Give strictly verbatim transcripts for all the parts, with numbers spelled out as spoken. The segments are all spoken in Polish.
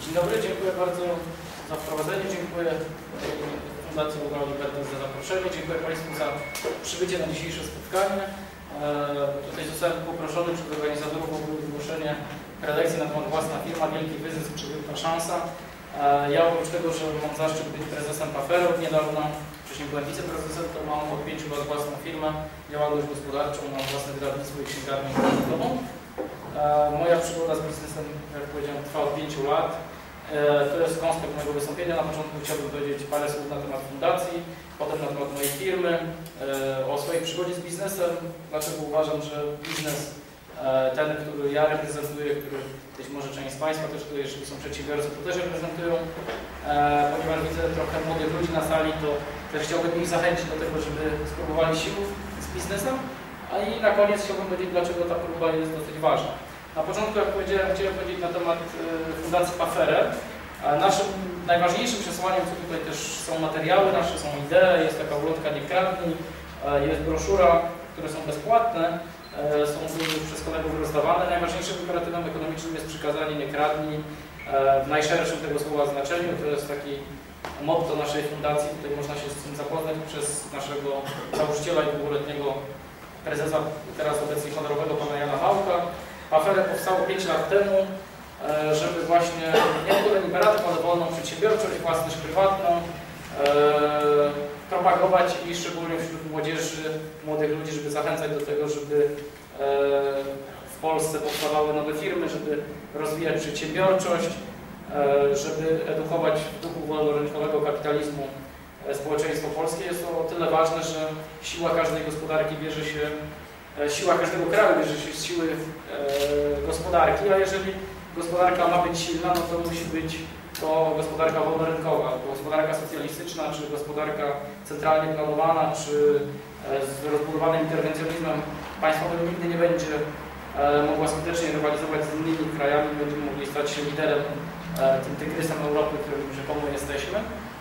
Dzień dobry, dziękuję bardzo za wprowadzenie, dziękuję Fundacji Urban Libertas za zaproszenie, dziękuję Państwu za przybycie na dzisiejsze spotkanie. Tutaj zostałem poproszony przez organizatorów o wygłoszenie prelekcji na temat własna firma, wielki wyzysk czy wielka szansa. Ja oprócz tego, że mam zaszczyt być prezesem Pafero od niedawna, wcześniej byłem wiceprezesem, to mam od pięciu lat własną firmę, działalność gospodarczą, mam własne wydawnictwo i księgarnię internetową. Moja przygoda z biznesem, jak powiedziałem, trwa od pięciu lat. To jest konspekt mojego wystąpienia. Na początku chciałbym powiedzieć parę słów na temat fundacji, potem na temat mojej firmy, o swojej przygodzie z biznesem, dlaczego uważam, że biznes, ten, który ja reprezentuję, który być może część z Państwa też, które jeżeli są przedsiębiorcy, to też reprezentują, ponieważ widzę trochę młodych ludzi na sali, to też chciałbym ich zachęcić do tego, żeby spróbowali sił z biznesem, a i na koniec chciałbym powiedzieć, dlaczego ta próba jest dosyć ważna. Na początku, jak powiedziałem, chciałem powiedzieć na temat Fundacji Pafere. Naszym najważniejszym przesłaniem, co tutaj też są materiały nasze, są idee, jest taka ulotka Nie kradnij, jest broszura, które są bezpłatne, są już przez kolegów rozdawane. Najważniejszym imperatynem ekonomicznym jest przykazanie Nie kradnij w najszerszym tego słowa znaczeniu. To jest taki motto naszej fundacji, tutaj można się z tym zapoznać przez naszego założyciela i długoletniego prezesa, teraz obecnie honorowego pana Jana Małka. Pafere powstało pięć lat temu, żeby właśnie nie tylko imperatyw, ale wolną przedsiębiorczość, własność prywatną e, propagować i szczególnie wśród młodzieży, młodych ludzi, żeby zachęcać do tego, żeby e, w Polsce powstawały nowe firmy, żeby rozwijać przedsiębiorczość, e, żeby edukować w duchu wolnorynkowego kapitalizmu społeczeństwo polskie. Jest to o tyle ważne, że siła każdej gospodarki bierze się Siła każdego kraju bierze się z siły e, gospodarki, a jeżeli gospodarka ma być silna, no to musi być to gospodarka wolnorynkowa, gospodarka socjalistyczna, czy gospodarka centralnie planowana, czy e, z rozbudowanym interwencjonizmem państwowym nigdy nie będzie e, mogła skutecznie rywalizować z innymi krajami, będziemy mogli stać się liderem, e, tym tygrysem Europy, którym rzekomo jesteśmy.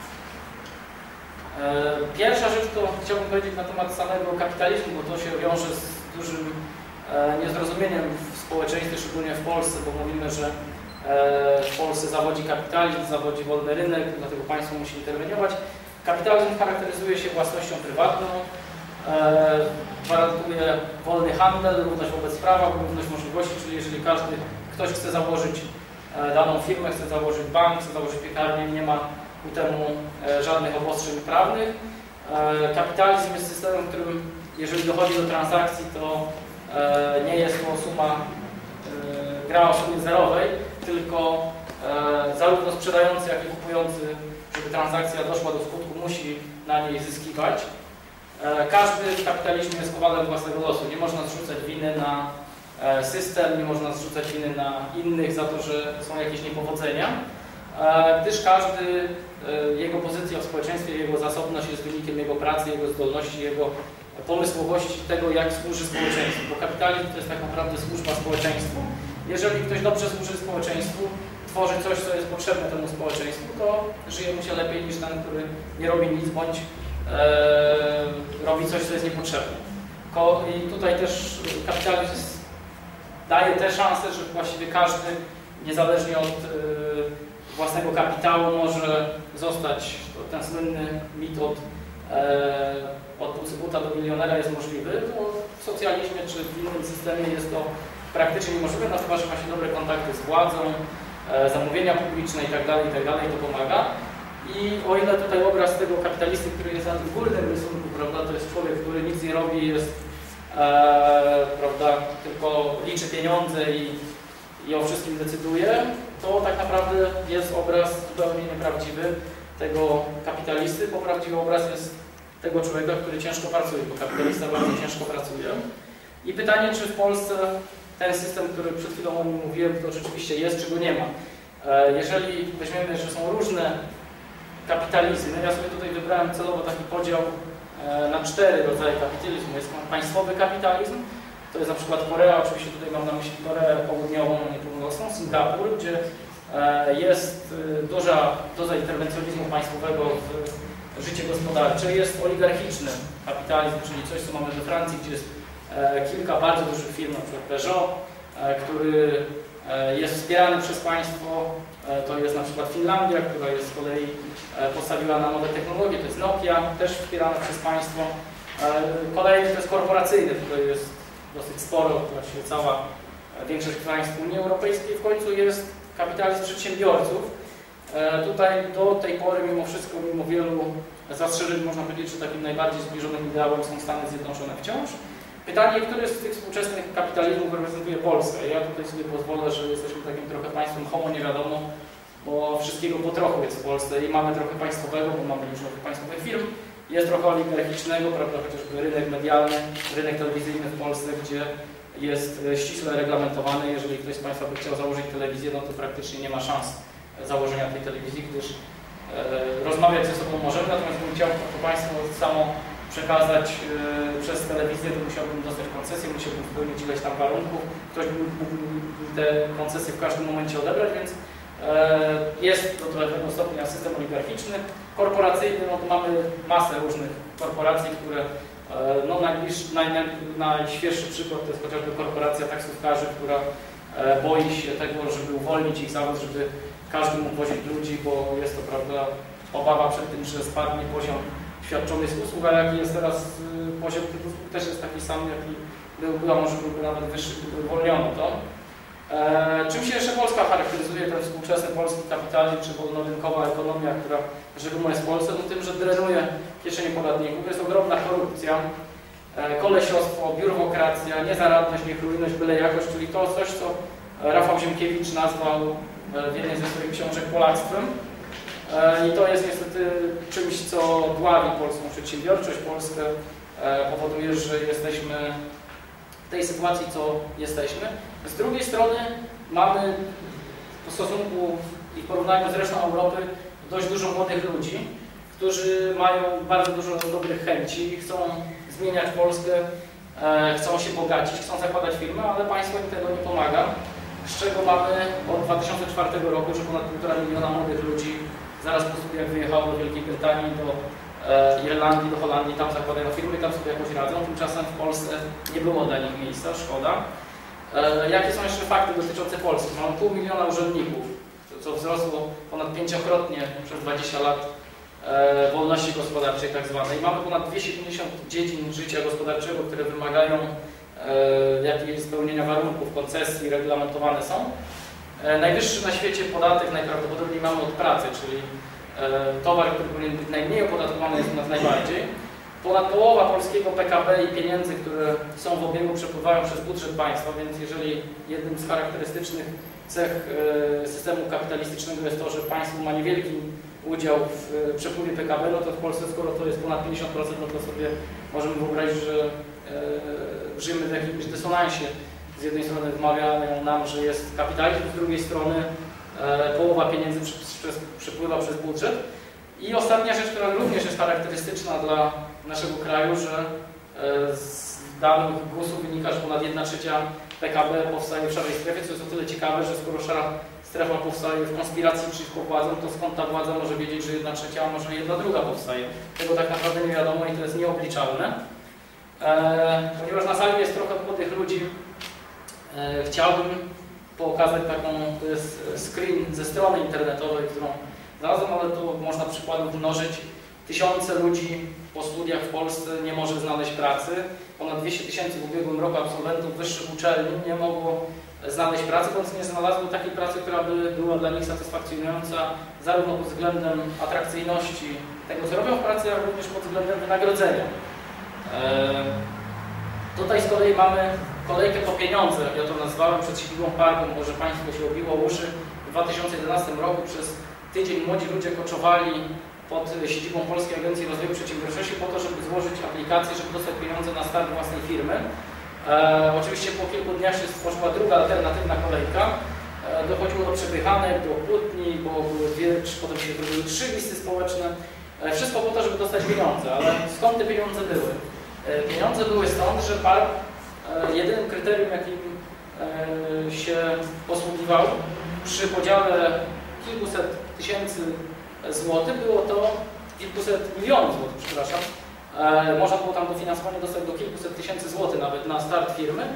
Pierwsza rzecz to chciałbym powiedzieć na temat samego kapitalizmu, bo to się wiąże z dużym niezrozumieniem w społeczeństwie, szczególnie w Polsce, bo mówimy, że w Polsce zawodzi kapitalizm, zawodzi wolny rynek, dlatego państwo musi interweniować. Kapitalizm charakteryzuje się własnością prywatną, gwarantuje wolny handel, równość wobec prawa, równość możliwości, czyli jeżeli każdy, ktoś chce założyć daną firmę, chce założyć bank, chce założyć piekarnię, nie ma ku temu e, żadnych obostrzeń prawnych. E, kapitalizm jest systemem, w którym jeżeli dochodzi do transakcji, to e, nie jest to suma e, gra o sumie zerowej, tylko e, zarówno sprzedający, jak i kupujący, żeby transakcja doszła do skutku, musi na niej zyskiwać. E, każdy w kapitalizmie jest kowalem własnego losu. Nie można zrzucać winy na e, system, nie można zrzucać winy na innych za to, że są jakieś niepowodzenia, gdyż każdy, jego pozycja w społeczeństwie, jego zasobność jest wynikiem jego pracy, jego zdolności, jego pomysłowości, tego, jak służy społeczeństwu. Bo kapitalizm to jest tak naprawdę służba społeczeństwu. Jeżeli ktoś dobrze służy społeczeństwu, tworzy coś, co jest potrzebne temu społeczeństwu, to żyje mu się lepiej niż ten, który nie robi nic, bądź e, robi coś, co jest niepotrzebne. Ko I tutaj też kapitalizm daje te szanse, że właściwie każdy, niezależnie od e, własnego kapitału, może zostać, ten słynny mit od, e, od buta do milionera jest możliwy, to w socjalizmie czy w innym systemie jest to praktycznie niemożliwe, no chyba, że ma się dobre kontakty z władzą, e, zamówienia publiczne itd., itd., to pomaga. I o ile tutaj obraz tego kapitalisty, który jest na tym górnym rysunku, prawda, to jest człowiek, który nic nie robi, jest, e, prawda, tylko liczy pieniądze i i o wszystkim decyduje, to tak naprawdę jest obraz zupełnie nieprawdziwy tego kapitalisty, bo prawdziwy obraz jest tego człowieka, który ciężko pracuje, bo kapitalista bardzo ciężko pracuje. I pytanie, czy w Polsce ten system, który przed chwilą o nim mówiłem, to rzeczywiście jest, czy go nie ma. Jeżeli weźmiemy, że są różne kapitalizmy, ja sobie tutaj wybrałem celowo taki podział na cztery rodzaje kapitalizmu. Jest państwowy kapitalizm, to jest na przykład Korea, oczywiście tutaj mam na myśli Koreę Południową, nie Północną, Singapur, gdzie jest duża doza interwencjonizmu państwowego w życie gospodarcze. Jest oligarchiczny kapitalizm, czyli coś, co mamy we Francji, gdzie jest kilka bardzo dużych firm, na przykład Peugeot, który jest wspierany przez państwo, to jest na przykład Finlandia, która jest z kolei postawiła na nowe technologie, to jest Nokia, też wspierana przez państwo. Kolejny to jest korporacyjny, który jest dosyć sporo, właściwie cała większość państw Unii Europejskiej. W końcu jest kapitalizm przedsiębiorców. Tutaj do tej pory mimo wszystko, mimo wielu zastrzeżeń, można powiedzieć, że takim najbardziej zbliżonym ideałem są Stany Zjednoczone wciąż. Pytanie, który z tych współczesnych kapitalizmów reprezentuje Polskę? Ja tutaj sobie pozwolę, że jesteśmy takim trochę państwem homo nie wiadomo, bo wszystkiego po trochu jest w Polsce i mamy trochę państwowego, bo mamy różnych państwowych firm, jest trochę oligarchicznego, prawda, chociażby rynek medialny, rynek telewizyjny w Polsce, gdzie jest ściśle reglamentowany. Jeżeli ktoś z Państwa by chciał założyć telewizję, no to praktycznie nie ma szans założenia tej telewizji, gdyż e, rozmawiać ze sobą możemy, natomiast bym chciał to Państwu samo przekazać e, przez telewizję, to musiałbym dostać koncesję, musiałbym spełnić ileś tam warunków, ktoś mógł te koncesje w każdym momencie odebrać, więc e, jest to do pewnego stopnia system oligarchiczny. Korporacyjny, no to mamy masę różnych korporacji, które e, no najbliższy, naj, naj, najświeższy przykład to jest chociażby korporacja taksówkarzy, która e, boi się tego, żeby uwolnić ich zawód, żeby każdy mógł wozić ludzi, bo jest to, prawda, obawa przed tym, że spadnie poziom świadczonych usług, a jaki jest teraz y, poziom tych usług też jest taki sam, jaki był, a może byłby nawet wyższy, gdyby uwolniono to. E, czym się jeszcze Polska charakteryzuje, ten współczesny polski kapitalizm czy wolnorynkowa ekonomia, która rzekomo jest w Polsce? No tym, że drenuje kieszenie podatników, jest ogromna korupcja, e, kolesiostwo, biurokracja, niezaradność, niechlujność, byle jakość, czyli to coś, co Rafał Ziemkiewicz nazwał w jednej ze swoich książek polactwem. I to jest niestety czymś, co dławi polską przedsiębiorczość. Polskę powoduje, że jesteśmy w tej sytuacji, co jesteśmy. Z drugiej strony mamy w stosunku i w porównaniu z resztą Europy dość dużo młodych ludzi, którzy mają bardzo dużo dobrych chęci, chcą zmieniać Polskę, chcą się bogacić, chcą zakładać firmy, ale państwo im tego nie pomaga. Z czego mamy od dwa tysiące czwartego roku, że ponad półtora miliona młodych ludzi zaraz po studiach wyjechało do Wielkiej Brytanii, do e, Irlandii, do Holandii, tam zakładają firmy, tam sobie jakoś radzą. Tymczasem w Polsce nie było dla nich miejsca, szkoda. E, jakie są jeszcze fakty dotyczące Polski? Mamy pół miliona urzędników, co wzrosło ponad pięciokrotnie przez dwadzieścia lat e, wolności gospodarczej tak zwanej. Mamy ponad dwieście pięćdziesiąt dziedzin życia gospodarczego, które wymagają e, jakiegoś spełnienia warunków, koncesji, reglamentowane są. E, najwyższy na świecie podatek najprawdopodobniej mamy od pracy, czyli e, towar, który powinien być najmniej opodatkowany, jest u nas najbardziej. Ponad połowa polskiego P K B i pieniędzy, które są w obiegu, przepływają przez budżet państwa, więc jeżeli jednym z charakterystycznych cech e, systemu kapitalistycznego jest to, że państwo ma niewielki udział w e, przepływie P K B, no to w Polsce, skoro to jest ponad pięćdziesiąt procent, no to sobie możemy wyobrazić, że e, żyjemy w jakimś dysonansie. Z jednej strony wmawiają nam, że jest kapitalizm, z drugiej strony e, połowa pieniędzy przy, przez, przepływa przez budżet. I ostatnia rzecz, która również jest charakterystyczna dla naszego kraju, że e, z danych gusu wynika, że ponad jedna trzecia P K B powstaje w szarej strefie, co jest o tyle ciekawe, że skoro szara strefa powstaje w konspiracji przeciwko władzom, to skąd ta władza może wiedzieć, że jedna trzecia, a może jedna druga powstaje. Tego tak naprawdę nie wiadomo i to jest nieobliczalne. E, ponieważ na sali jest trochę młodych ludzi, e, chciałbym pokazać taką, to jest screen ze strony internetowej, którą znalazłem, ale tu można przykładów mnożyć. Tysiące ludzi po studiach w Polsce nie może znaleźć pracy. Ponad dwieście tysięcy w ubiegłym roku absolwentów wyższych uczelni nie mogło znaleźć pracy, bądź nie znalazły takiej pracy, która by była dla nich satysfakcjonująca zarówno pod względem atrakcyjności tego, co robią w pracy, jak również pod względem wynagrodzenia. Eee, tutaj z kolei mamy kolejkę po pieniądze, jak ja to nazwałem, przed siedzibą parku, może Państwu się obiło uszy. W dwa tysiące jedenastym roku przez tydzień młodzi ludzie koczowali pod siedzibą Polskiej Agencji Rozwoju Przedsiębiorczości po to, żeby złożyć aplikację, żeby dostać pieniądze na start własnej firmy. E, oczywiście po kilku dniach się stworzyła druga alternatywna kolejka. E, dochodziło do przepychanek, do kłótni, bo były dwie, potem się zrobiły trzy listy społeczne. E, wszystko po to, żeby dostać pieniądze, ale skąd te pieniądze były? E, pieniądze były stąd, że park e, jedynym kryterium, jakim e, się posługiwał przy podziale kilkuset tysięcy złotych, było to kilkuset milionów złotych, przepraszam. E, można było tam dofinansowanie dostać do kilkuset tysięcy złotych nawet na start firmy.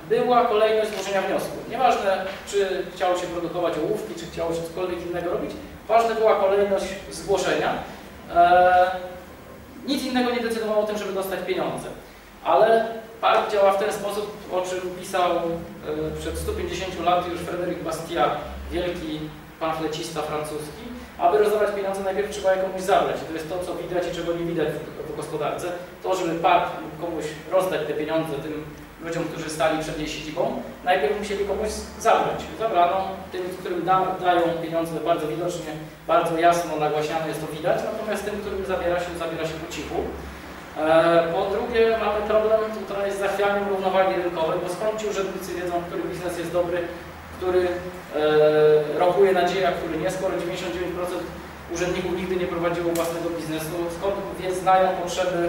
była kolejność złożenia wniosku. Nieważne, czy chciało się produkować ołówki, czy chciało się cokolwiek innego robić, ważna była kolejność zgłoszenia. Eee, nic innego nie decydowało o tym, żeby dostać pieniądze. Ale park działa w ten sposób, o czym pisał e, przed stu pięćdziesięciu laty już Frédéric Bastiat, wielki pamflecista francuski. Aby rozdawać pieniądze, najpierw trzeba je komuś zabrać. I to jest to, co widać i czego nie widać w, w gospodarce. To, żeby park mógł komuś rozdać te pieniądze tym ludziom, którzy stali przed jej siedzibą, najpierw musieli komuś zabrać. Zabrano tym, którym da, dają pieniądze, bardzo widocznie, bardzo jasno nagłaśniane jest to widać, natomiast tym, którym zabiera się, zabiera się po cichu. E, po drugie, mamy problem tutaj z zachwianiem równowagi rynkowej, bo skąd ci urzędnicy wiedzą, który biznes jest dobry, który e, rokuje nadzieja, który nie, skoro dziewięćdziesiąt dziewięć procent urzędników nigdy nie prowadziło własnego biznesu, skąd więc znają potrzeby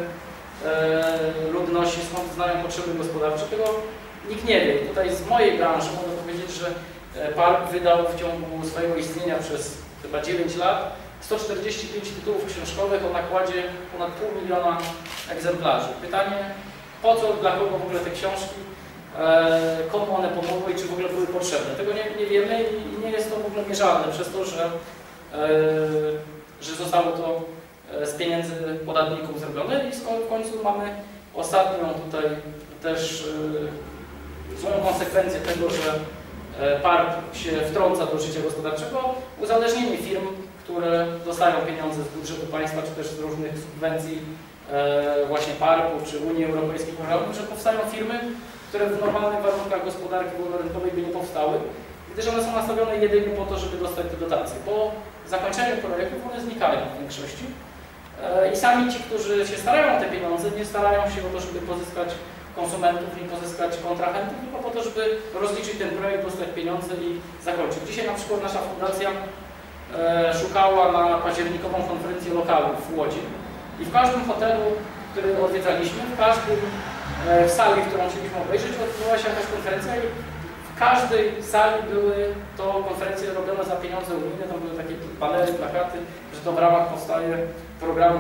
e, ludności, skąd znają potrzeby gospodarcze, tego nikt nie wie. I tutaj z mojej branży mogę powiedzieć, że park wydał w ciągu swojego istnienia przez chyba dziewięć lat sto czterdzieści pięć tytułów książkowych o nakładzie ponad pół miliona egzemplarzy. Pytanie, po co, dla kogo w ogóle te książki, e, komu one pomogły i czy w ogóle były potrzebne. Tego nie, nie wiemy i nie jest to w ogóle mierzalne przez to, że, e, że zostało to z pieniędzy podatników zrobione i w końcu mamy ostatnią tutaj też e, złą konsekwencję tego, że park się wtrąca do życia gospodarczego, uzależnienie firm, które dostają pieniądze z budżetu państwa, czy też z różnych subwencji e, właśnie parku, czy Unii Europejskiej, że powstają firmy, które w normalnych warunkach gospodarki wolnorynkowej by nie powstały, gdyż one są nastawione jedynie po to, żeby dostać te dotacje. Po zakończeniu projektów one znikają w większości e, i sami ci, którzy się starają o te pieniądze, nie starają się o to, żeby pozyskać konsumentów, nie pozyskać kontrahentów, tylko po to, żeby rozliczyć ten projekt, dostać pieniądze i zakończyć. Dzisiaj na przykład nasza fundacja e, szukała na październikową konferencję lokalów w Łodzi i w każdym hotelu, który odwiedzaliśmy, w każdym e, w sali, którą chcieliśmy obejrzeć, odbywała się jakaś konferencja i w każdej sali były to konferencje robione za pieniądze unijne, tam były takie panele, plakaty, że to w ramach powstaje programu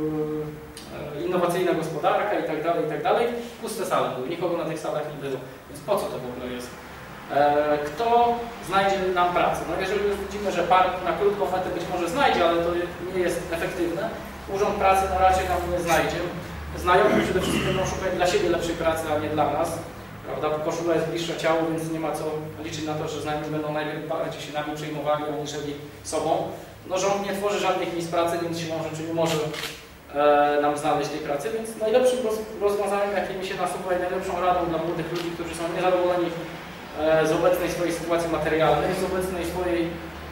innowacyjna gospodarka i tak dalej, i tak dalej. Puste sale były, nikogo na tych salach nie było. Więc po co to w ogóle jest? E, kto znajdzie nam pracę? No jeżeli już widzimy, że park na krótką metę być może znajdzie, ale to nie jest efektywne, urząd pracy no raczej nam nie znajdzie. Znajomi przede wszystkim będą szukać dla siebie lepszej pracy, a nie dla nas. Prawda? Koszula jest bliższa ciału, więc nie ma co liczyć na to, że znajomi będą najpierw bardziej się nami przejmowali, aniżeli sobą. No rząd nie tworzy żadnych miejsc pracy, więc siłą rzeczy nie może nam znaleźć tej pracy, więc najlepszym rozwiązaniem, jakie mi się nasuwa i najlepszą radą dla młodych ludzi, którzy są niezadowoleni z obecnej swojej sytuacji materialnej, z obecnej swojej,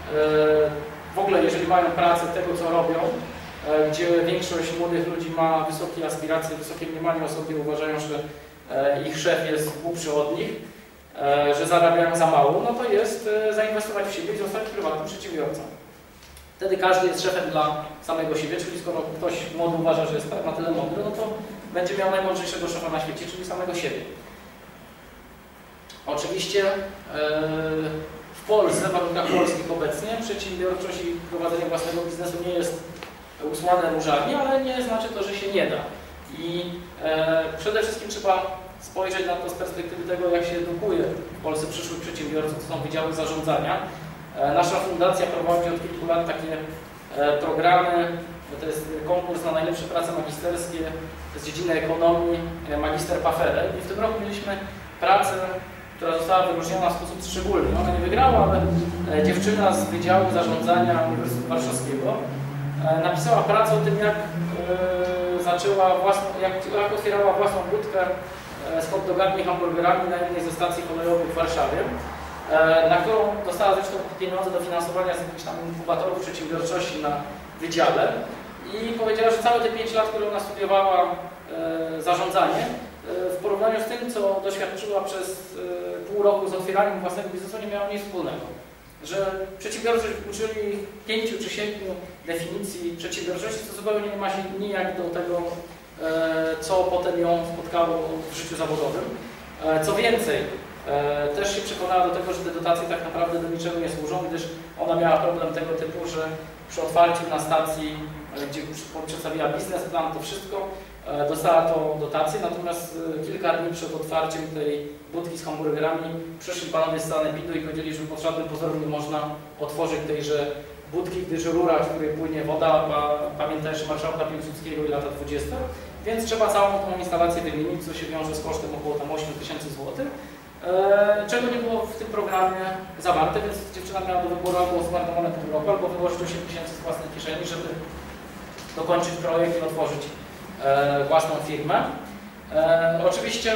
w ogóle jeżeli mają pracę, tego co robią, gdzie większość młodych ludzi ma wysokie aspiracje, wysokie mniemanie o sobie, uważają, że ich szef jest głupszy od nich, że zarabiają za mało, no to jest zainwestować w siebie i zostać prywatnym przedsiębiorcą. Wtedy każdy jest szefem dla samego siebie, czyli skoro ktoś młody uważa, że jest na tyle mądry, no to będzie miał najmądrzejszego szefa na świecie, czyli samego siebie. Oczywiście yy, w Polsce, w warunkach polskich obecnie, przedsiębiorczość i prowadzenie własnego biznesu nie jest usłane różami, ale nie znaczy to, że się nie da. I yy, przede wszystkim trzeba spojrzeć na to z perspektywy tego, jak się edukuje w Polsce przyszłych przedsiębiorców, to są wydziały zarządzania. Nasza fundacja prowadzi od kilku lat takie programy, to jest konkurs na najlepsze prace magisterskie z dziedziny ekonomii, Magister Pafere. I w tym roku mieliśmy pracę, która została wyróżniona w sposób szczególny. Ona nie wygrała, ale dziewczyna z Wydziału Zarządzania Uniwersytetu Warszawskiego napisała pracę o tym, jak zaczęła własną, jak, jak otwierała własną budkę z hot dogami i hamburgerami na jednej ze stacji kolejowych w Warszawie, na którą dostała zresztą pieniądze do finansowania z jakichś tam inkubatorów przedsiębiorczości na wydziale i powiedziała, że całe te pięć lat, które ona studiowała e, zarządzanie, e, w porównaniu z tym, co doświadczyła przez e, pół roku z otwieraniem własnego biznesu, nie miała nic wspólnego. Że przedsiębiorczość uczyli pięciu czy siedmiu definicji przedsiębiorczości, co zupełnie nie ma się nijak do tego, e, co potem ją spotkało w życiu zawodowym. E, co więcej, E, też się przekonała do tego, że te dotacje tak naprawdę do niczego nie służą, gdyż ona miała problem tego typu, że przy otwarciu na stacji, gdzie przedstawiła biznesplan, to wszystko, dostała tą dotację, natomiast kilka dni przed otwarciem tej budki z hamburgerami przyszli panowie z sanepidu i powiedzieli, że pod żadnym pozorem nie można otworzyć tejże budki, gdyż rura, w której płynie woda, pamięta jeszcze marszałka Piłsudskiego i lata dwudzieste, więc trzeba całą tą instalację wymienić, co się wiąże z kosztem około tam ośmiu tysięcy złotych, czego nie było w tym programie zawarte, więc dziewczyna miała do wyboru albo zmarnowane pół roku, albo wyłożyć osiem tysięcy z własnej kieszeni, żeby dokończyć projekt i otworzyć e, własną firmę. E, oczywiście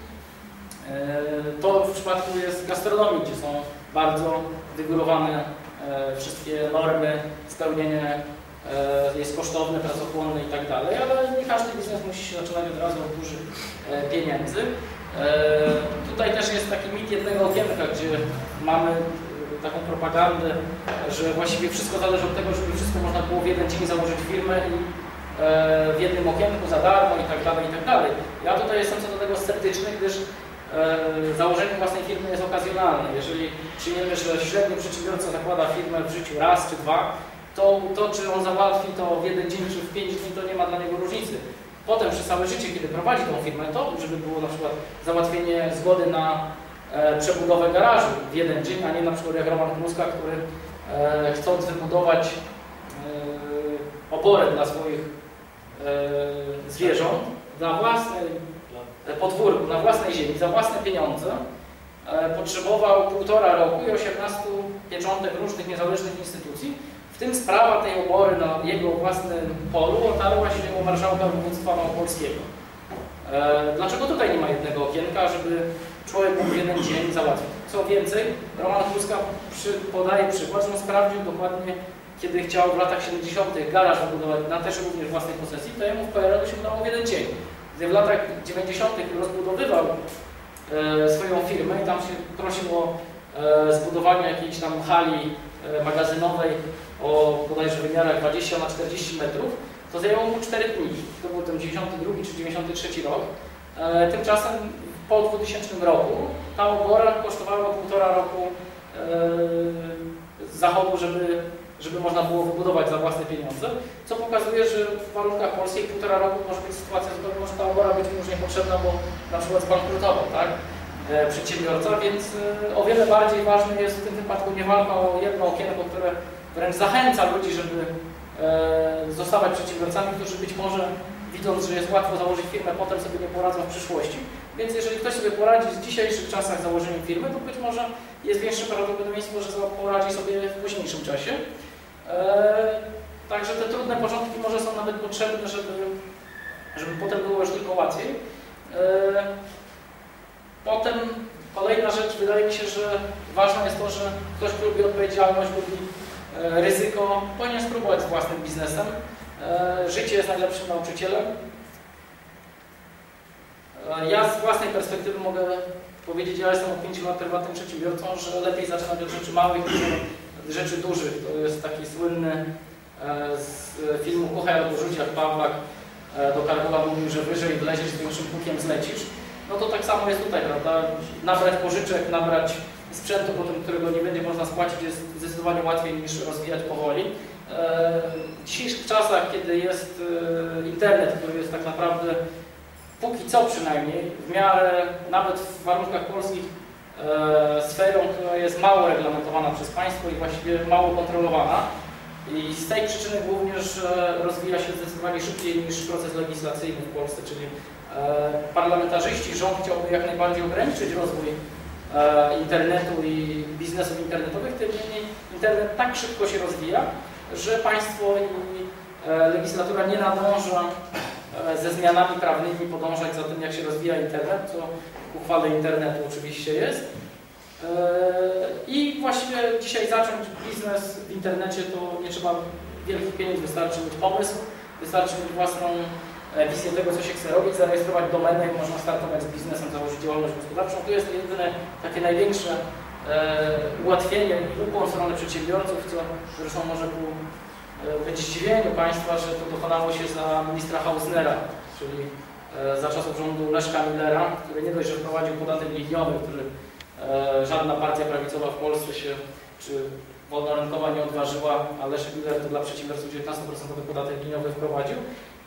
e, to w przypadku jest gastronomii, gdzie są bardzo wygórowane e, wszystkie normy, spełnienie e, jest kosztowne, pracochłonne i tak dalej, ale nie każdy biznes musi się zaczynać od razu od dużych e, pieniędzy. E, tutaj też jest taki mit jednego okienka, gdzie mamy taką propagandę, że właściwie wszystko zależy od tego, żeby wszystko można było w jeden dzień założyć firmę i e, w jednym okienku za darmo i tak dalej, i tak dalej. Ja tutaj jestem co do tego sceptyczny, gdyż e, założenie własnej firmy jest okazjonalne. Jeżeli przyjmiemy, że średni przedsiębiorca zakłada firmę w życiu raz czy dwa, to, to czy on załatwi to w jeden dzień czy w pięć dni, to nie ma dla niego różnicy. Potem przez całe życie, kiedy prowadzi tą firmę, to żeby było na przykład załatwienie zgody na e, przebudowę garażu w jeden dzień, a nie na przykład jak Roman Kluska, który e, chcąc wybudować e, oborę dla swoich e, zwierząt, na własnej e, podwórku, na własnej ziemi, za własne pieniądze, e, potrzebował półtora roku i osiemnastu pieczątek różnych niezależnych instytucji, w tym sprawa tej obory na jego własnym polu otarła się o marszałka województwa małopolskiego. E, dlaczego tutaj nie ma jednego okienka, żeby człowiek mógł w jeden dzień załatwić? Co więcej, Roman Kluska przy, podaje przykład, że on sprawdził dokładnie, kiedy chciał w latach siedemdziesiątych garaż wybudować na też również własnej posesji, to jemu w P R L się udało w jeden dzień. Gdy w latach dziewięćdziesiątych rozbudowywał e, swoją firmę i tam się prosił o e, zbudowanie jakiejś tam hali e, magazynowej o bodajże wymiarach dwadzieścia na czterdzieści metrów, to zajęło mu cztery dni. To był ten dziewięćdziesiąty drugi czy dziewięćdziesiąty trzeci rok. E, tymczasem po dwutysięcznym roku ta obora kosztowała półtora roku e, zachodu, żeby, żeby można było wybudować za własne pieniądze, co pokazuje, że w warunkach polskich półtora roku może być sytuacja, że może ta obora być już niepotrzebna, bo na przykład zbankrutował, tak? e, przedsiębiorca, więc e, o wiele bardziej ważne jest w tym wypadku nie walka o jedno okienko, które wręcz zachęca ludzi, żeby e, zostawać przedsiębiorcami, którzy być może widząc, że jest łatwo założyć firmę, potem sobie nie poradzą w przyszłości. Więc jeżeli ktoś sobie poradzi w dzisiejszych czasach założeniem firmy, to być może jest większe prawdopodobieństwo, że poradzi sobie w późniejszym czasie. E, także te trudne początki może są nawet potrzebne, żeby, żeby potem było już tylko łatwiej. E, potem kolejna rzecz, wydaje mi się, że ważne jest to, że ktoś, kto lubi odpowiedzialność, lubi e, ryzyko, powinien spróbować z własnym biznesem. E, życie jest najlepszym nauczycielem. E, ja z własnej perspektywy mogę powiedzieć, ja jestem od pięciu lat prywatnym przedsiębiorcą, że lepiej zaczynać od rzeczy małych niż od rzeczy dużych. To jest taki słynny e, z filmu Kuchaj albo rzuć, jak Pawlak e, do Kargola mówił, że wyżej wleziesz, z większym pukiem zlecisz. No to tak samo jest tutaj, prawda? Nabrać pożyczek, nabrać sprzętu, potem którego nie będzie można spłacić, jest zdecydowanie łatwiej niż rozwijać powoli. W dzisiejszych czasach, kiedy jest internet, który jest tak naprawdę, póki co przynajmniej, w miarę, nawet w warunkach polskich, sferą, która jest mało reglamentowana przez państwo i właściwie mało kontrolowana. I z tej przyczyny głównie, że rozwija się zdecydowanie szybciej niż proces legislacyjny w Polsce, czyli parlamentarzyści, rząd chciałby jak najbardziej ograniczyć rozwój internetu i biznesów internetowych, tym niemniej internet tak szybko się rozwija, że państwo i legislatura nie nadąża ze zmianami prawnymi podążać za tym, jak się rozwija internet, co w uchwale internetu oczywiście jest. I właściwie dzisiaj zacząć biznes w internecie to nie trzeba wielkich pieniędzy, wystarczy mieć pomysł, wystarczy mieć własną wizję tego, co się chce robić, zarejestrować domenę i można startować z biznesem, założyć działalność gospodarczą. To jest jedyne takie największe e, ułatwienie i ukłon w stronę przedsiębiorców, co zresztą może ku, e, być zdziwieniu państwa, że to dokonało się za ministra Hausnera, czyli e, za czasów rządu Leszka Millera, który nie dość, że wprowadził podatek liniowy, który e, żadna partia prawicowa w Polsce się, czy wolnorynkowa nie odważyła, a Leszek Miller to dla przedsiębiorców dziewiętnastoprocentowy podatek liniowy wprowadził.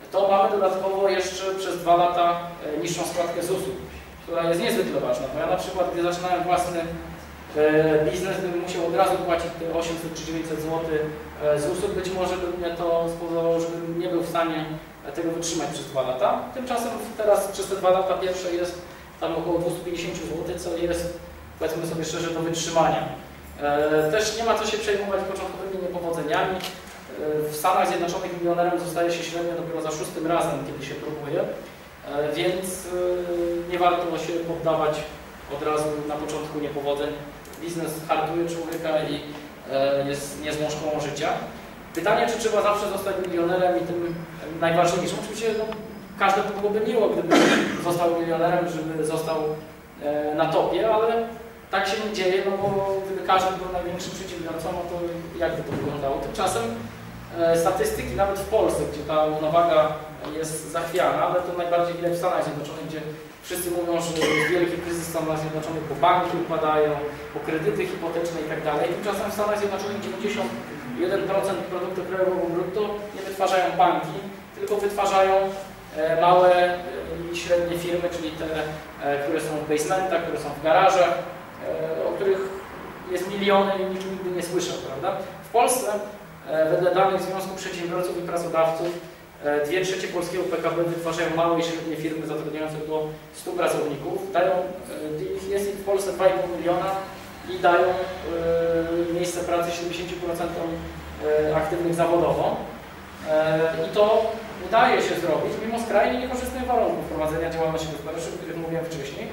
to mamy dodatkowo jeszcze przez dwa lata niższą składkę zusu, która jest niezwykle ważna. Bo ja na przykład, gdy zaczynałem własny biznes, gdybym musiał od razu płacić te osiemset czy dziewięćset złotych zusu, być może by mnie to spowodowało, żebym nie był w stanie tego wytrzymać przez dwa lata. Tymczasem teraz przez te dwa lata pierwsze jest tam około dwieście pięćdziesiąt złotych, co jest, powiedzmy sobie szczerze, do wytrzymania. Też nie ma co się przejmować początkowymi niepowodzeniami. W Stanach Zjednoczonych milionerem zostaje się średnio dopiero za szóstym razem, kiedy się próbuje, więc nie warto się poddawać od razu na początku niepowodzeń. Biznes hartuje człowieka i jest niezłą szkołą życia. Pytanie, czy trzeba zawsze zostać milionerem i tym najważniejszym. Oczywiście no, każdemu byłoby miło, gdyby został milionerem, żeby został na topie, ale tak się nie dzieje, no bo gdyby każdy był największym przedsiębiorcą, no to jak by to wyglądało? Tymczasem e, statystyki, nawet w Polsce, gdzie ta równowaga jest zachwiana, ale to najbardziej widać w Stanach Zjednoczonych, gdzie wszyscy mówią, że jest wielki kryzys w Stanach Zjednoczonych, bo banki upadają, bo kredyty hipoteczne i tak dalej. Tymczasem w Stanach Zjednoczonych dziewięćdziesiąt jeden procent produktu krajowego brutto nie wytwarzają banki, tylko wytwarzają e, małe e, i średnie firmy, czyli te, e, które są w basementach, które są w garażach, o których jest miliony i nikt nigdy nie słyszał, prawda? W Polsce, wedle danych Związku Przedsiębiorców i Pracodawców, dwie trzecie polskiego P K B wytwarzają małe i średnie firmy zatrudniające do stu pracowników. Dają, jest ich w Polsce dwa i pół miliona i dają miejsce pracy siedemdziesięciu procentom aktywnych zawodowo. I to udaje się zrobić mimo skrajnie niekorzystnych warunków prowadzenia działalności gospodarczej, o których mówiłem wcześniej.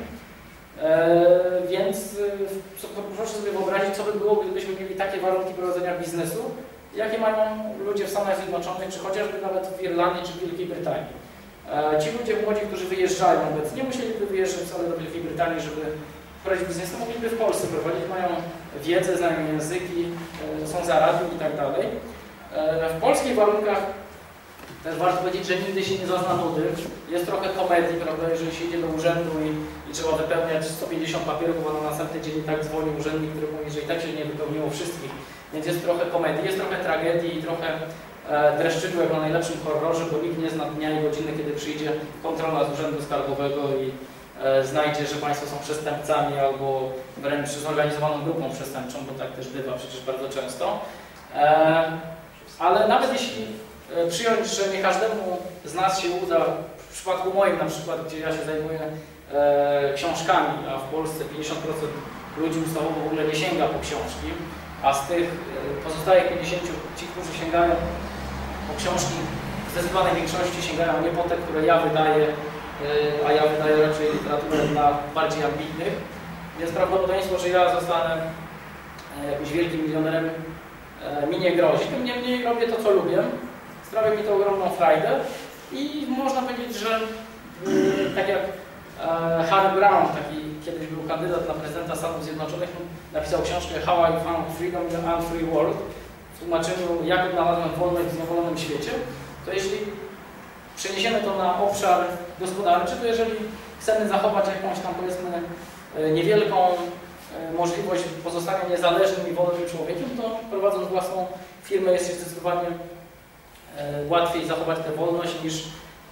Eee, więc co, proszę sobie wyobrazić, co by było, gdybyśmy mieli takie warunki prowadzenia biznesu, jakie mają ludzie w Stanach Zjednoczonych, czy chociażby nawet w Irlandii, czy w Wielkiej Brytanii. Eee, ci ludzie młodzi, którzy wyjeżdżają obecnie, nie musieliby wyjeżdżać wcale do Wielkiej Brytanii, żeby prowadzić biznes, to mogliby w Polsce prowadzić, mają wiedzę, znają języki, e, są zaradni i tak dalej. E, w polskich warunkach też warto powiedzieć, że nigdy się nie zazna nudy. Jest trochę komedii, prawda, jeżeli się idzie do urzędu i, i trzeba wypełniać sto pięćdziesiąt papierów, a na następny dzień i tak dzwoni urzędnik, który mówi, że i tak się nie wypełniło wszystkich. Więc jest trochę komedii, jest trochę tragedii i trochę e, dreszczyku jak na najlepszym horrorze, bo nikt nie zna dnia i godziny, kiedy przyjdzie kontrola z urzędu skarbowego i e, znajdzie, że państwo są przestępcami albo wręcz zorganizowaną grupą przestępczą, bo tak też bywa przecież bardzo często. E, ale nawet jeśli przyjąć, że nie każdemu z nas się uda, w przypadku moim na przykład, gdzie ja się zajmuję e, książkami, a w Polsce pięćdziesiąt procent ludzi ustawowo w ogóle nie sięga po książki, a z tych e, pozostałych pięćdziesięciu ci, którzy sięgają po książki, w zdecydowanej większości sięgają nie po te, które ja wydaję, e, a ja wydaję raczej literaturę dla bardziej ambitnych, więc prawdopodobieństwo, że ja zostanę e, jakimś wielkim milionerem e, mi nie grozi, tym niemniej robię to, co lubię. Sprawia mi to ogromną frajdę i można powiedzieć, że yy, tak jak e, Harry Brown, taki kiedyś był kandydat na prezydenta Stanów Zjednoczonych, napisał książkę How I Found Freedom in an Unfree World, w tłumaczeniu jak odnalazłem wolność w zniewolonym świecie, to jeśli przeniesiemy to na obszar gospodarczy, to jeżeli chcemy zachować jakąś tam, powiedzmy, niewielką możliwość pozostania niezależnym i wolnym człowiekiem, to prowadząc własną firmę jest się zdecydowanie łatwiej zachować tę wolność niż,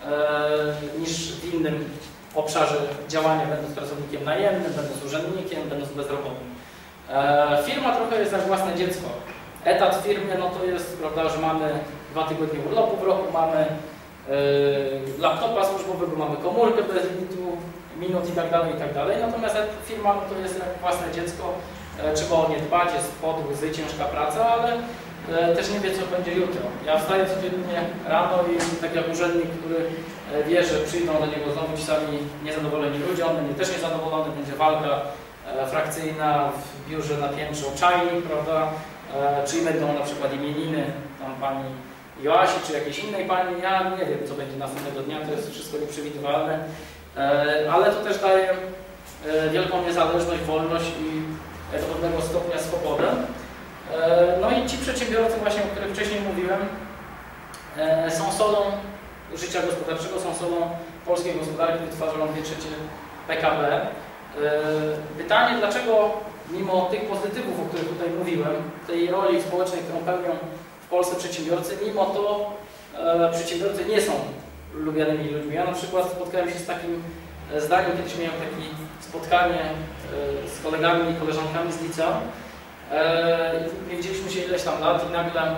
niż w innym obszarze działania, będąc pracownikiem najemnym, będąc urzędnikiem, będąc bezrobotnym. Firma trochę jest jak własne dziecko. Etat w firmie, no to jest, prawda, że mamy dwa tygodnie urlopu w roku, mamy laptopa służbowego, mamy komórkę bez limitu minut i tak dalej, i tak dalej. Natomiast firma no to jest jak własne dziecko, trzeba o nie dbać, jest pot, łzy, ciężka praca, ale też nie wie, co będzie jutro. Ja wstaję codziennie rano i tak jak urzędnik, który wie, że przyjdą do niego znowu ci sami niezadowoleni ludzie, on będzie też niezadowolony, będzie walka frakcyjna w biurze na piętrze o czajnik, prawda? Czyli będą na przykład imieniny tam pani Joasi czy jakiejś innej pani. Ja nie wiem, co będzie następnego dnia, to jest wszystko nieprzewidywalne, ale to też daje wielką niezależność, wolność i do pewnego stopnia swobodę. No i ci przedsiębiorcy właśnie, o których wcześniej mówiłem, są solą życia gospodarczego, są solą polskiej gospodarki, wytwarzają dwie trzecie P K B. Pytanie, dlaczego mimo tych pozytywów, o których tutaj mówiłem, tej roli społecznej, którą pełnią w Polsce przedsiębiorcy, mimo to przedsiębiorcy nie są lubianymi ludźmi. Ja na przykład spotkałem się z takim zdaniem, kiedyś miałem takie spotkanie z kolegami i koleżankami z liceum. Nie widzieliśmy się ileś tam lat i nagle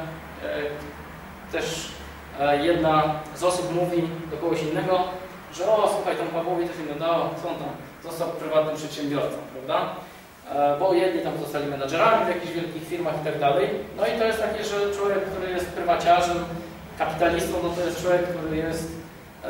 też jedna z osób mówi do kogoś innego, że o, słuchaj, tam Pawłowi to się nadało, co on tam został prywatnym przedsiębiorcą, prawda? Bo jedni tam zostali menadżerami w jakichś wielkich firmach i tak dalej. No i to jest takie, że człowiek, który jest prywaciarzem, kapitalistą, no to jest człowiek, który jest e,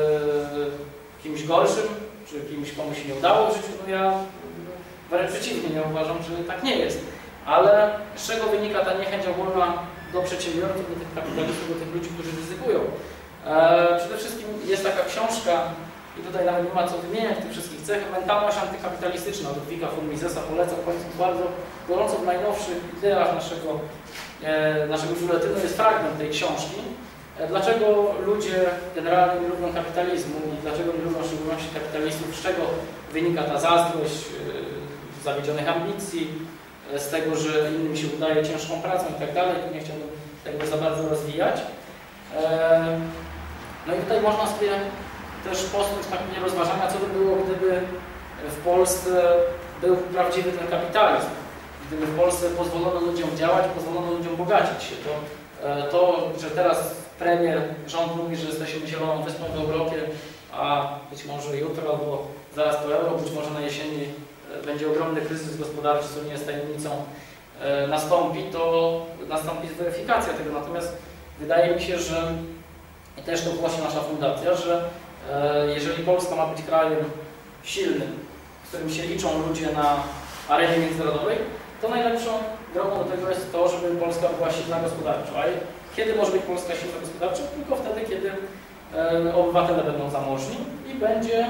kimś gorszym, czy kimś, komu się nie udało w życiu. No ja wręcz przeciwnie, ja uważam, że tak nie jest. Ale z czego wynika ta niechęć ogólna do przedsiębiorców, do tych kapitalistów, do tych ludzi, którzy ryzykują? E, przede wszystkim jest taka książka, i tutaj nawet nie ma co wymieniać tych wszystkich cech, Mentalność antykapitalistyczna od Ludwika von Misesa, polecam Państwu bardzo gorąco w najnowszych ideach naszego, e, naszego biuletynu jest fragment tej książki. E, dlaczego ludzie generalnie nie lubią kapitalizmu i dlaczego nie lubią w szczególności kapitalistów, z czego wynika ta zazdrość, e, zawiedzionych ambicji, e, z tego, że innym się udaje ciężką pracą i tak dalej. Nie chciałbym tego za bardzo rozwijać. E, no i tutaj można sobie też posnuć takie rozważania, co by było, gdyby w Polsce był prawdziwy ten kapitalizm. Gdyby w Polsce pozwolono ludziom działać, pozwolono ludziom bogacić się. To, to że teraz premier, rząd mówi, że jesteśmy zieloną wyspą w Europie, a być może jutro albo zaraz po euro, być może na jesieni będzie ogromny kryzys gospodarczy, co nie jest tajemnicą, nastąpi, to nastąpi weryfikacja tego. Natomiast wydaje mi się, że i też to głosi nasza fundacja, że jeżeli Polska ma być krajem silnym, w którym się liczą ludzie na arenie międzynarodowej, to najlepszą drogą do tego jest to, żeby Polska była silna gospodarczo. A kiedy może być Polska silna gospodarczo? Tylko wtedy, kiedy obywatele będą zamożni i będzie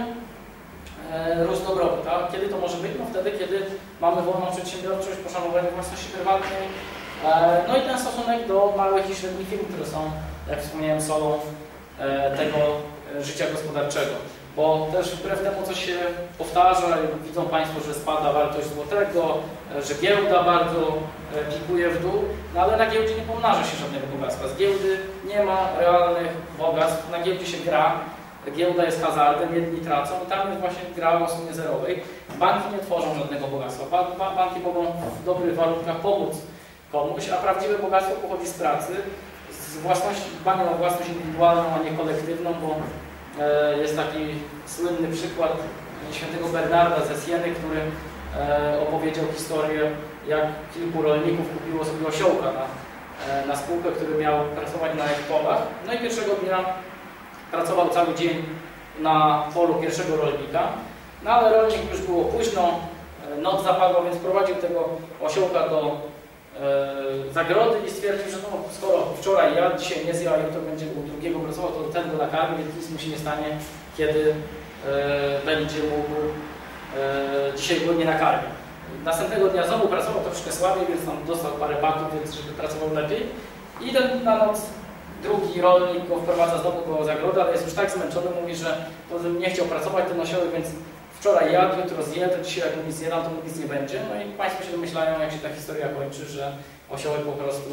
rósł dobrobyt. A kiedy to może być? No wtedy, kiedy mamy wolną przedsiębiorczość, poszanowanie własności prywatnej, no i ten stosunek do małych i średnich firm, które są, jak wspomniałem, solą tego życia gospodarczego. Bo też wbrew temu, co się powtarza, widzą Państwo, że spada wartość złotego, że giełda bardzo pikuje w dół, no ale na giełdzie nie pomnaża się żadnego bogactwa. Z giełdy nie ma realnych bogactw, na giełdzie się gra, giełda jest hazardem, jedni tracą i tam jest właśnie gra o sumie zerowej. Banki nie tworzą żadnego bogactwa. Banki mogą w dobrych warunkach pomóc komuś, a prawdziwe bogactwo pochodzi z pracy, z własności, dbania o własność indywidualną, a nie kolektywną, bo e, jest taki słynny przykład świętego Bernarda ze Sieny, który e, opowiedział historię, jak kilku rolników kupiło sobie osiołka na, e, na spółkę, który miał pracować na ich polach. No i pierwszego dnia pracował cały dzień na polu pierwszego rolnika, no ale rolnik już było późno, e, noc zapadła, więc prowadził tego osiołka do zagrody i stwierdził, że no, skoro wczoraj jadł, dzisiaj nie zjadł, a jutro będzie u drugiego pracował, to ten go nakarmi, więc nic mu się nie stanie, kiedy e, będzie mógł e, dzisiaj go nie nakarmi. Następnego dnia znowu pracował troszkę słabiej, więc tam dostał parę batów, więc żeby pracował lepiej. I ten na noc drugi rolnik go wprowadza znowu do zagrody, ale jest już tak zmęczony, mówi, że nie chciał pracować ten osiołek, więc wczoraj jadł, jutro zje, to dzisiaj jak mu nic nie dam, to mu nic nie będzie. No i Państwo się domyślają, jak się ta historia kończy, że osiołek po prostu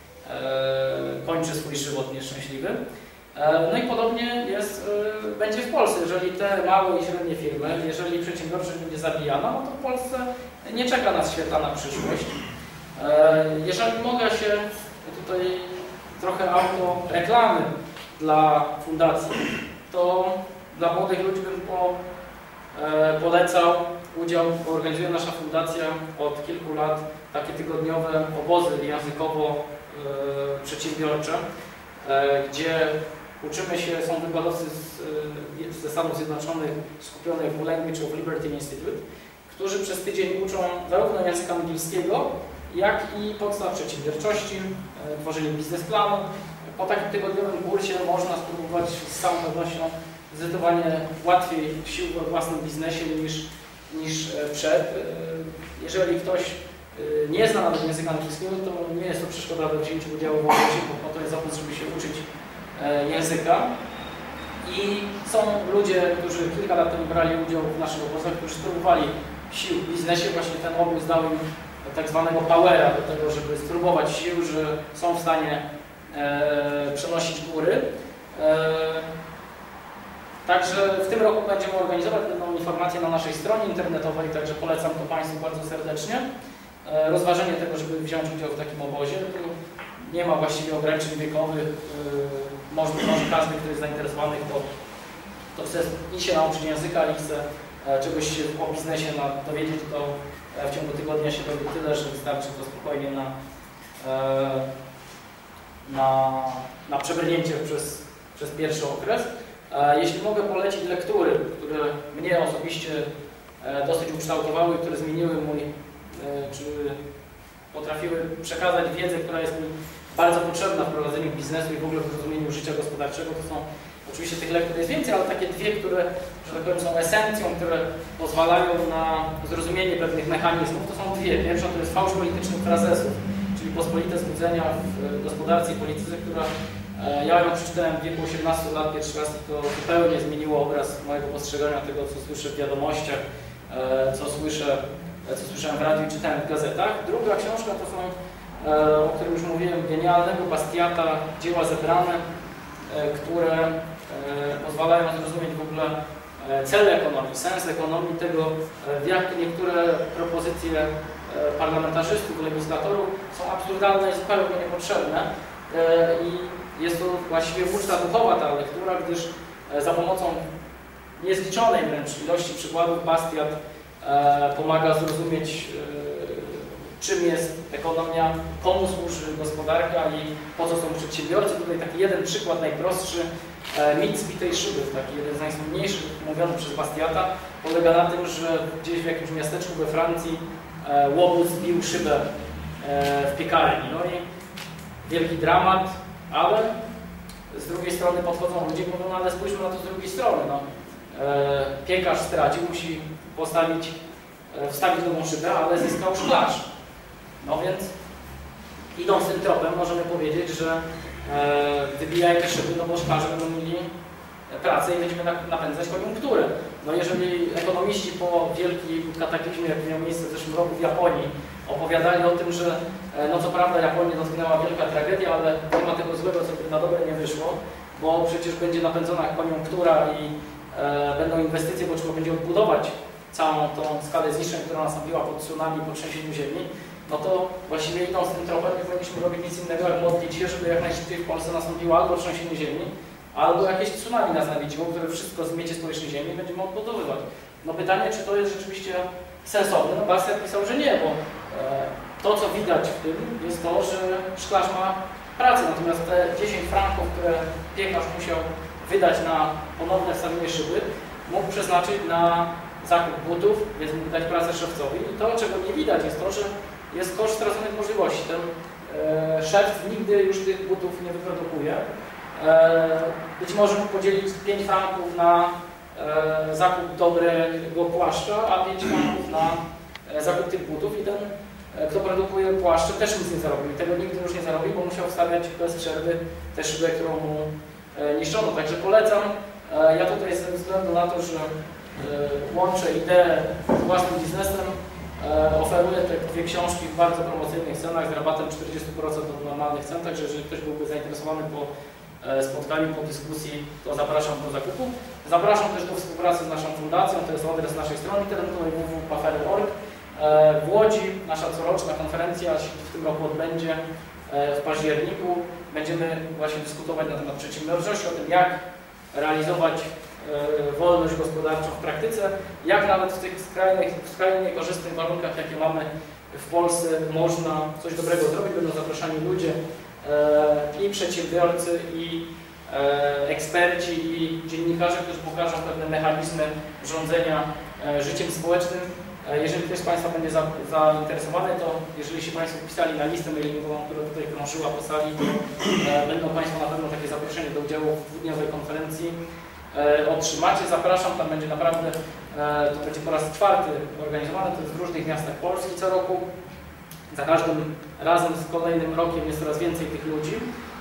e, kończy swój żywot nieszczęśliwy. E, no i podobnie jest, e, będzie w Polsce. Jeżeli te małe i średnie firmy, jeżeli przedsiębiorczość będzie zabijana, no to w Polsce nie czeka nas świetlana przyszłość. E, jeżeli mogę się tutaj trochę auto reklamy dla fundacji, to dla młodych ludzi bym po polecał udział, bo organizuje nasza fundacja od kilku lat takie tygodniowe obozy językowo-przedsiębiorcze, gdzie uczymy się, są wykładowcy z, ze Stanów Zjednoczonych skupionych w Language of Liberty Institute, którzy przez tydzień uczą zarówno języka angielskiego, jak i podstaw przedsiębiorczości, tworzenie biznesplanu. Po takim tygodniowym kursie można spróbować z całą pewnością zdecydowanie łatwiej sił we własnym biznesie niż, niż przed. Jeżeli ktoś nie zna nawet języka angielskiego, to nie jest to przeszkoda do wzięcia udziału w obozie, bo po to jest zapis, żeby się uczyć języka. I są ludzie, którzy kilka lat temu brali udział w naszych obozach, którzy spróbowali sił w biznesie. Właśnie ten obóz dał im tak zwanego powera do tego, żeby spróbować sił, że są w stanie e, przenosić góry. E, Także w tym roku będziemy organizować pewną informację na naszej stronie internetowej, także polecam to Państwu bardzo serdecznie. Rozważenie tego, żeby wziąć udział w takim obozie. Nie ma właściwie ograniczeń wiekowych. Może, może każdy, kto jest zainteresowany, kto, kto chce i się nauczyć języka, i chce czegoś się o biznesie na, dowiedzieć, to w ciągu tygodnia się dowie tyle, że wystarczy to spokojnie na, na, na przebrnięcie przez, przez pierwszy okres. Jeśli mogę polecić lektury, które mnie osobiście dosyć ukształtowały, które zmieniły mój, czy potrafiły przekazać wiedzę, która jest mi bardzo potrzebna w prowadzeniu biznesu i w ogóle w rozumieniu życia gospodarczego, to są, oczywiście tych lektur jest więcej, ale takie dwie, które, że tak powiem, są esencją, które pozwalają na zrozumienie pewnych mechanizmów, to są dwie. Pierwsza to jest Fałsz politycznych frazesów, czyli pospolite zbudzenia w gospodarce i polityce, która ja ją przeczytałem w wieku osiemnastu lat pierwszy raz i to zupełnie zmieniło obraz mojego postrzegania tego, co słyszę w wiadomościach, co słyszę, co słyszałem w radiu i czytałem w gazetach. Druga książka to są, o którym już mówiłem, genialnego Bastiata, dzieła zebrane, które pozwalają zrozumieć w ogóle cel ekonomii, sens ekonomii, tego, w jak niektóre propozycje parlamentarzystów, legislatorów są absurdalne i zupełnie niepotrzebne. I jest to właściwie uczta duchowa ta lektura, gdyż za pomocą niezliczonej wręcz ilości przykładów Bastiat pomaga zrozumieć, czym jest ekonomia, komu służy gospodarka i po co są przedsiębiorcy. Tutaj taki jeden przykład najprostszy, mit zbitej szyby, taki jeden z najsłynniejszych, mówiony przez Bastiata, polega na tym, że gdzieś w jakimś miasteczku we Francji łobuz zbił szybę w piekarni. No i wielki dramat, ale z drugiej strony podchodzą ludzie i mówią, no ale spójrzmy na to z drugiej strony. No. Piekarz stracił, musi postawić, wstawić nową szybę, ale zyskał szklarz. No więc idąc tym tropem możemy powiedzieć, że wybijajmy szyby, no bo szklarze będą mieli pracę i będziemy napędzać koniunkturę. No jeżeli ekonomiści po wielkim kataklizmie, jaki miał miejsce w zeszłym roku w Japonii, opowiadali o tym, że no co prawda Japonię dotknęła wielka tragedia, ale nie ma tego złego, co by na dobre nie wyszło, bo przecież będzie napędzona koniunktura i e, będą inwestycje, bo trzeba będzie odbudować całą tą skalę zniszczeń, która nastąpiła po tsunami, po trzęsieniu ziemi, no to właściwie idąc tym tropem nie powinniśmy robić nic innego, jak modlić się, żeby jak najszybciej w Polsce nastąpiło albo trzęsienie ziemi, albo jakieś tsunami nas nawiedziło, które wszystko zmiecie z powierzchni ziemi i będziemy odbudowywać. No pytanie, czy to jest rzeczywiście sensowne? No Bastiat pisał, że nie, bo e, to, co widać w tym, jest to, że szklarz ma pracę, natomiast te dziesięć franków, które piekarz musiał wydać na ponowne wstawienie szyby, mógł przeznaczyć na zakup butów, więc mógł dać pracę szewcowi. I to, czego nie widać, jest to, że jest koszt straconych możliwości. Ten e, szewc nigdy już tych butów nie wyprodukuje. E, być może mógł podzielić pięć franków na e, zakup dobrego płaszcza, a pięć franków na e, zakup tych butów i ten, e, kto produkuje płaszcze, też nic nie zarobił. I tego nigdy już nie zarobił, bo musiał wstawiać bez przerwy tę szybę, którą mu e, niszczono. Także polecam. E, ja tutaj ze względu na to, że e, łączę ideę z własnym biznesem, e, oferuję te dwie książki w bardzo promocyjnych cenach z rabatem czterdzieści procent od normalnych cen, także jeżeli ktoś byłby zainteresowany po spotkaniu, po dyskusji, to zapraszam do zakupu. Zapraszam też do współpracy z naszą fundacją, to jest adres naszej strony internetowej w w w kropka pafery kropka org. W Łodzi nasza coroczna konferencja się w tym roku odbędzie w październiku. Będziemy właśnie dyskutować na temat przedsiębiorczości, o tym, jak realizować wolność gospodarczą w praktyce, jak nawet w tych skrajnych, w skrajnie niekorzystnych warunkach, jakie mamy w Polsce, można coś dobrego zrobić. Będą zapraszani ludzie, i przedsiębiorcy, i eksperci, i dziennikarze, którzy pokażą pewne mechanizmy rządzenia życiem społecznym. Jeżeli ktoś z Państwa będzie za, zainteresowany, to jeżeli się Państwo wpisali na listę mailingową, która tutaj krążyła po sali, to będą Państwo na pewno takie zaproszenie do udziału w dwudniowej konferencji otrzymacie. Zapraszam, tam będzie naprawdę, to będzie po raz czwarty organizowane, to jest w różnych miastach Polski co roku. Za każdym razem z kolejnym rokiem jest coraz więcej tych ludzi,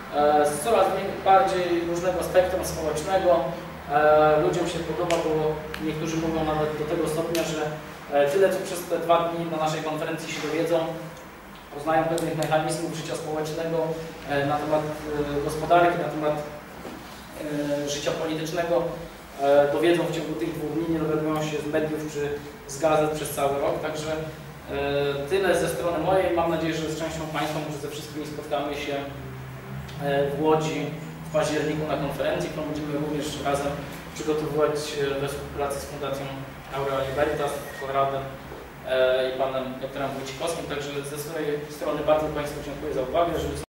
z coraz bardziej różnego spektrum społecznego. Ludziom się podoba, bo niektórzy mówią nawet do tego stopnia, że tyle, co przez te dwa dni na naszej konferencji się dowiedzą, poznają pewnych mechanizmów życia społecznego, na temat gospodarki, na temat życia politycznego, dowiedzą w ciągu tych dwóch dni, nie dowiadują się z mediów czy z gazet przez cały rok. Także tyle ze strony mojej. Mam nadzieję, że z częścią Państwa, może ze wszystkimi spotkamy się w Łodzi w październiku na konferencji, którą będziemy również razem przygotowywać we współpracy z Fundacją Aurea Libertas, Konradem i panem doktorem Wójcikowskim. Także ze swojej strony bardzo Państwu dziękuję za uwagę.